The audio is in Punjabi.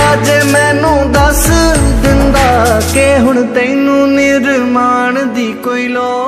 जे मैनू दस दिंदा कि हुण तैनू निर्माण दी कोई लोड़